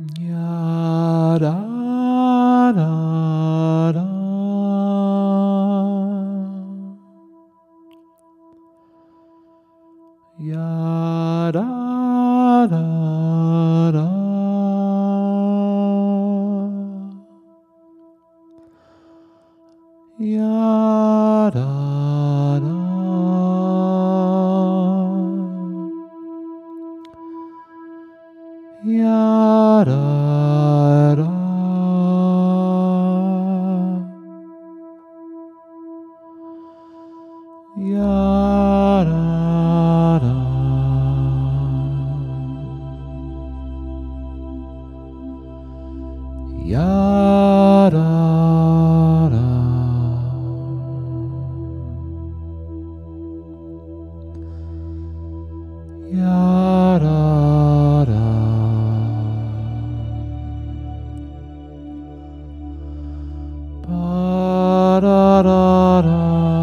Ya da da da. Ya da da da. Ya da da. Ya da da. Ya da da. Ya da da. Ya da da. Ba da da da.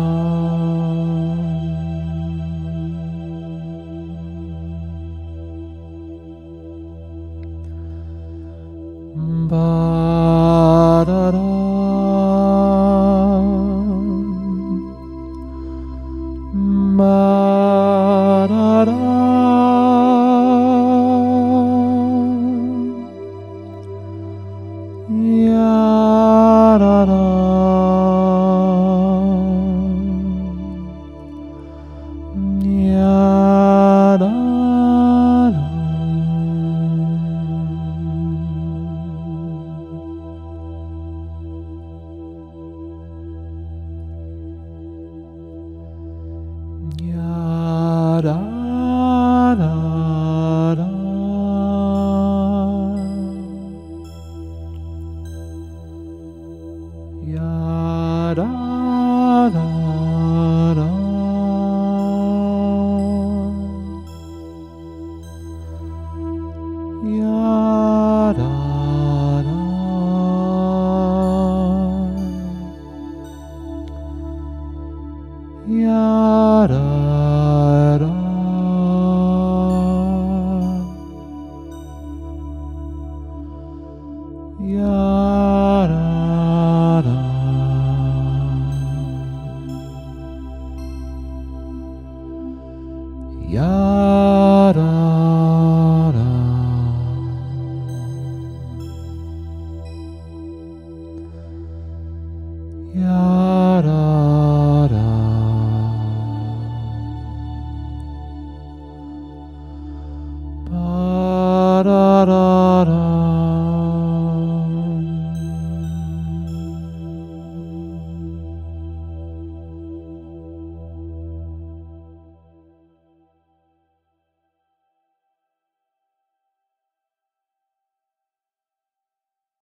Ba da da. Ba da da. Ya da da. Ya da da. Ya da da da. Ya da da da. Ya da da. Ya da da. Ya da da. Ya da da. Ya da da. Ba da da.